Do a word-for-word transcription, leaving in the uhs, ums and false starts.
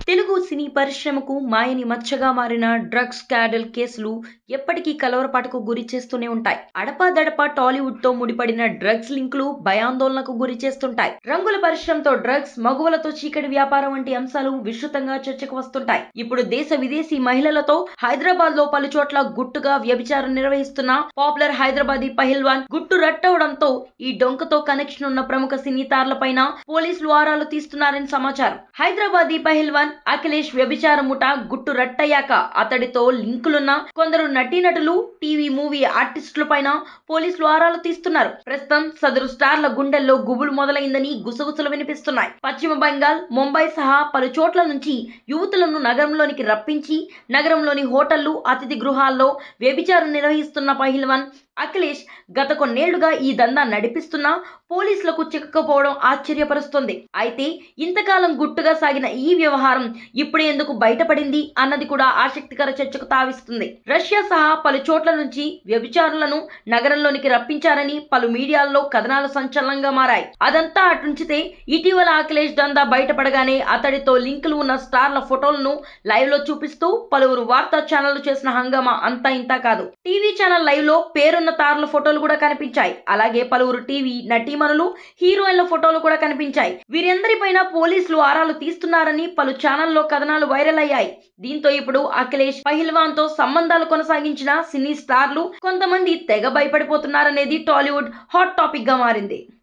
తెలుగు సినీ పరిశ్రమకు మాయని మచ్చగా మారిన drugs scandal కేసులు ఎప్పటికీ కలవరపాటుకు గురి చేస్తూనే ఉంటాయి. అడపాదడపా టాలీవుడ్ తో ముడిపడిన డ్రగ్స్ లింకులు భయాందోళనకు గురి చేస్తుంటాయి. రంగుల పరిశ్రమతో డ్రగ్స్, మగువలతో చీకటి వ్యాపారం వంటి అంశాలు విస్తృతంగా చర్చకు వస్తుంటాయి. ఇప్పుడు దేశ విదేశీ మహిళలతో హైదరాబాద్ లో పలు చోట్ల గుట్టుగా వ్యభిచారం నిర్వహిస్తున్న పాపులర్ హైదరాబాదీ పహిల్వాన్ గుట్టు రట్టవడంతో ఈ డొంకతో కనెక్షన్ ఉన్న ప్రముఖ సినీ తారలపైన పోలీసులు ఆరాలు తీస్తున్నారని సమాచారం. హైదరాబాదీ పహిల్వాన్ అఖిలేష్ వ్యభిచార ముఠ గుట్టు రట్టయ్యాక అతడితో లింకులున్న కొందరు నటీనటులు, టీవీ మూవీ ఆర్టిస్టుల పైన పోలీసులు ఆరాలు తీస్తున్నారు. ప్రస్తుతం సదరు స్టార్ల గుండెల్లో గుబులు మొదలైందని గుసగుసలు వినిపిస్తున్నాయి. పశ్చిమ బెంగాల్, ముంబై సహా పలు చోట్ల నుంచి యువతులను నగరంలోనికి రప్పించి నగరంలోని హోటళ్లు, అతిథి గృహాల్లో వ్యభిచారం నిర్వహిస్తున్న పహిల్వాన్ అఖిలేష్ గత కొన్నేళ్లుగా ఈ దందా నడిపిస్తున్నా పోలీసులకు చిక్కకపోవడం ఆశ్చర్యపరుస్తుంది. అయితే ఇంతకాలం గుట్టుగా సాగిన ఈ వ్యవహారం ఇప్పుడే ఎందుకు బయటపడింది అన్నది కూడా ఆసక్తికర చర్చకు తావిస్తుంది. రష్యా సహా పలు చోట్ల నుంచి వ్యభిచారులను నగరంలోనికి రప్పించారని పలు మీడియాల్లో కథనాలు సంచలనంగా మారాయి. అదంతా అటుంచితే ఇటీవల అఖిలేష్ దందా బయటపడగానే అతడితో లింకులు ఉన్న స్టార్ల ఫోటోలను లైవ్ లో చూపిస్తూ పలువురు వార్తా ఛానళ్లు చేసిన హంగామా అంతా ఇంతా కాదు. టీవీ ఛానల్ లైవ్ లో పేరు తారల ఫోటోలు కూడా కనిపించాయి. అలాగే పలువురు టీవీ నటీమణులు, హీరోయిన్ల ఫోటోలు కూడా కనిపించాయి. వీరందరిపైన పోలీసులు ఆరాలు తీస్తున్నారని పలు ఛానల్లో కథనాలు వైరల్ అయ్యాయి. దీంతో ఇప్పుడు అఖిలేష్ పహిల్వాన్ తో సంబంధాలు కొనసాగించిన సినీ స్టార్లు కొంతమంది తెగ భయపడిపోతున్నారనేది టాలీవుడ్ హాట్ టాపిక్ గా మారింది.